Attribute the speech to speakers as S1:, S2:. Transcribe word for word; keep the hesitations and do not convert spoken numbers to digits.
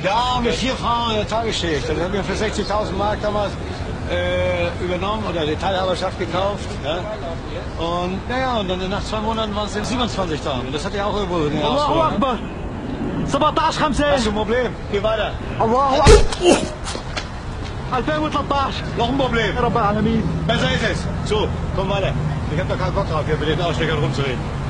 S1: Ja, mit vier Frauen in der Tagesschicht. Das haben wir für sechzigtausend Mark damals äh, übernommen oder die Teilhaberschaft gekauft. Ja? Und naja, und dann nach zwei Monaten waren es siebenundzwanzigtausend. Das hat ja auch irgendwo eine
S2: Allahu Akbar! سبعطعش خمسة.
S1: Hast du ein Problem? Geh weiter.
S2: الله أكبر. ألفين وثلاثطعش.
S1: Noch ein Problem.
S2: يا رب العالمين.
S1: Besser ist es. So, komm weiter. Ich hab da keinen Bock drauf, hier mit den Aussteckern rumzureden.